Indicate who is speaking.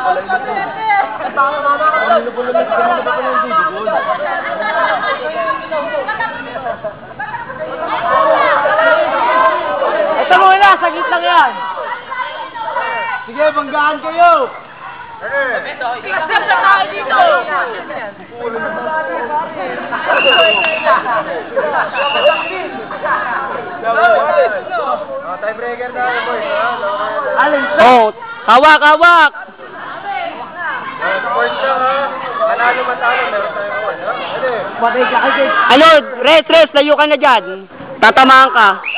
Speaker 1: Ito muna, saglit lang yan. Sige, banggaan kayo.
Speaker 2: Cluster na tayo dito.
Speaker 3: Tiebreaker na yung boys, ha?
Speaker 1: Oh, hawak, hawak.
Speaker 3: Sports lang, ha? Manalo matalo, meron tayong award, ha?
Speaker 1: Ano, rest, layo ka na dyan. Tatamaan ka.